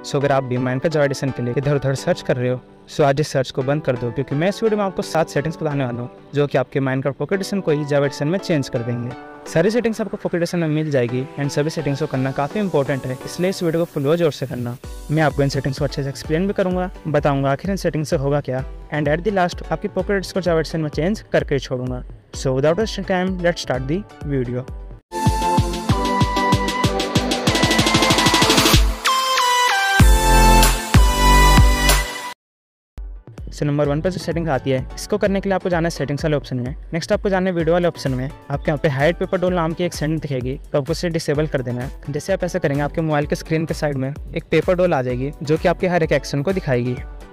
सो अगर आप भी माइनक्राफ्ट जावा एडिशन के लिए इधर उधर सर्च कर रहे हो, सो आज इस सर्च को बंद कर दो, क्योंकि मैं इस वीडियो में आपको 7 सेटिंग्स बताने वाला हूँ जो कि आपके माइनक्राफ्ट पॉकेट एडिशन को ही जावा एडिशन में चेंज कर देंगे। सारी सेटिंग्स आपको पॉकेट एडिशन में मिल जाएगी एंड सभी सेटिंग्स को करना काफ़ी इंपॉर्टेंट है, इसलिए इस वीडियो को फुल जोर से करना। मैं आपको इन सेटिंग्स को अच्छे से एक्सप्लेन भी करूँगा, बताऊँगा आखिर इन सेटिंग्स से होगा क्या, एंड एट द लास्ट आपकी पॉकेट एडिशन को जावा एडिशन में चेंज करके छोड़ूंगा। So without wasting time let's start the video. So number 1 पर जो सेटिंग आती है, इसको करने के लिए आपको जाना है सेटिंग्स वाले ऑप्शन में। नेक्स्ट आपको जाना है वीडियो वाले ऑप्शन में। आपके यहाँ पे हाइड पेपर डोल नाम की एक सेटिंग दिखेगी, तो आपको इसे डिसेबल कर देना है। जैसे आप ऐसा करेंगे, आपके मोबाइल के स्क्रीन के साइड में एक पेपर डोल आ जाएगी जो कि आपके हर एक एक्शन को दिखाएगी।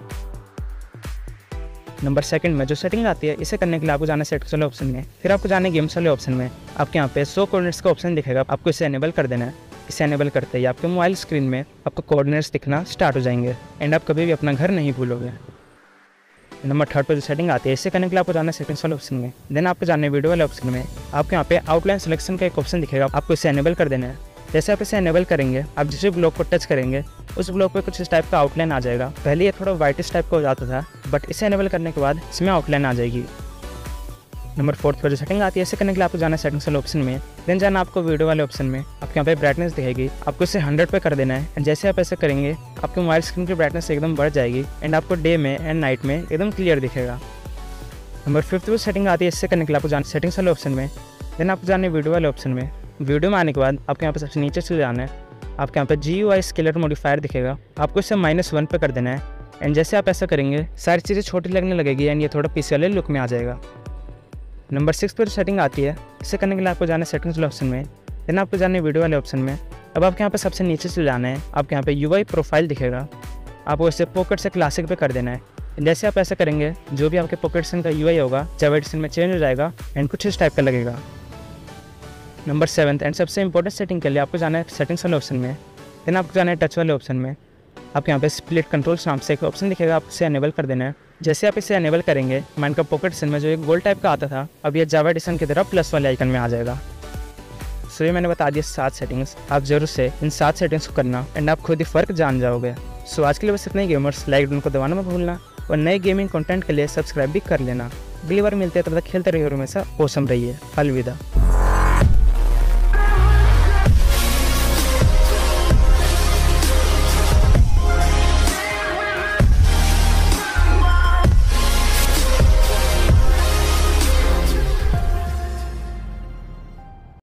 नंबर 2 में जो सेटिंग आती है, इसे करने के लिए आपको जाना है सेटिंग्स वाले ऑप्शन में। फिर आपको जाना है गेम्स वाले ऑप्शन में। आपके यहाँ पे शो कोऑर्डिनेट्स का ऑप्शन दिखेगा, आपको इसे एनेबल कर देना है। इसे एनेबल करते ही आपके मोबाइल स्क्रीन में आपको कोऑर्डिनेट्स दिखना स्टार्ट हो जाएंगे एंड आप कभी भी अपना घर नहीं भूलोगे। नंबर 3 पर जो सेटिंग आती है, इसे करने के लिए आपको जाना है सेटिंग्स वाले ऑप्शन में। देन आपको जाना है वीडियो वाले ऑप्शन में। आपके यहाँ पे आउटलाइन सिलेक्शन का एक ऑप्शन दिखेगा, आपको इसे एनेबल कर देना है। जैसे आप इसे एनेबल करेंगे, आप जिस ब्लॉक को टच करेंगे उस ब्लॉक पे कुछ इस टाइप का आउटलाइन आ जाएगा। पहले ये थोड़ा वाइटिश टाइप का हो जाता था, बट इसे एनेबल करने के बाद इसमें आउटलाइन आ जाएगी। नंबर 4 पर जो सेटिंग आती है, इसे करने के लिए आपको जाना है सेटिंग्स वाले ऑप्शन में। देन जाना आपको वीडियो वाले ऑप्शन में। आपके यहाँ पे ब्राइटनेस दिखेगी, आपको इसे 100 पे कर देना है। एंड जैसे आप ऐसे करेंगे, आपके मोबाइल स्क्रीन की ब्राइटनेस एकदम बढ़ जाएगी एंड आपको डे में एंड नाइट में एकदम क्लियर दिखेगा। नंबर 5 पर सेटिंग आती है, इससे करने के लिए आपको जाना सेटिंग्स वाले ऑप्शन में। देन आपको जाना है वीडियो वाले ऑप्शन में। वीडियो में आने के बाद आपके यहाँ पे सबसे नीचे चले जाना है। आपके यहाँ पे GUI स्केलर मॉडिफायर दिखेगा, आपको इसे -1 पे कर देना है। एंड जैसे आप ऐसा करेंगे, सारी चीज़ें छोटी लगने लगेगी एंड ये थोड़ा पीसी वाले लुक में आ जाएगा। नंबर 6 पर सेटिंग आती है, इसे करने के लिए आपको जाना है सेटिंग्स वाले ऑप्शन में। देन आपको जाना है वीडियो वाले ऑप्शन में। अब आपके यहाँ पे सबसे नीचे से जाना है, आपके यहाँ पे UI प्रोफाइल दिखेगा, आपको इसे पॉकेट से क्लासिक पे कर देना है। जैसे आप ऐसा करेंगे, जो भी आपके पॉकेट एडिशन का UI होगा जावा एडिशन में चेंज हो जाएगा एंड कुछ इस टाइप का लगेगा। नंबर 7 एंड सबसे इंपॉर्टेंट सेटिंग के लिए आपको जाना है सेटिंग्स वाले ऑप्शन में। देन आपको जाना है टच वाले ऑप्शन में। आपके यहाँ पे स्प्लिट कंट्रोल्स नाम से एक ऑप्शन दिखेगा, आप इसे एनेबल कर देना है। जैसे आप इसे एनेबल करेंगे, माइनक्राफ्ट पॉकेट एडिशन में जो एक गोल्ड टाइप का आता था, अब ये जावा एडिशन की तरह प्लस वाले आइकन में आ जाएगा। सो ये मैंने बता दिया 7 सेटिंग्स, आप जरूर से इन 7 सेटिंग्स को करना एंड आप खुद ही फ़र्क जान जाओगे। सो आज के लिए बस इतने ही। गेमर्स, लाइक बटन को दबाना मत भूलना और नए गेमिंग कंटेंट के लिए सब्सक्राइब भी कर लेना। अगली बार मिलते हैं, तब तक खेलते रहिए और हमेशा औसम रहिए। अलविदा।